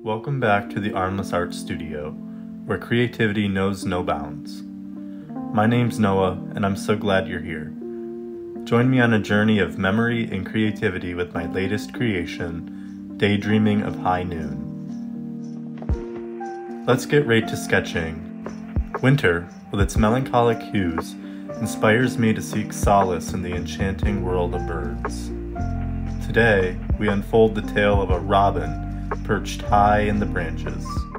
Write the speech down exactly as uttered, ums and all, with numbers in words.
Welcome back to the Armless Art studio, where creativity knows no bounds. My name's Noah, and I'm so glad you're here. Join me on a journey of memory and creativity with my latest creation, Daydreaming of High Noon. Let's get right to sketching. Winter, with its melancholic hues, inspires me to seek solace in the enchanting world of birds. Today, we unfold the tale of a robin perched high in the branches.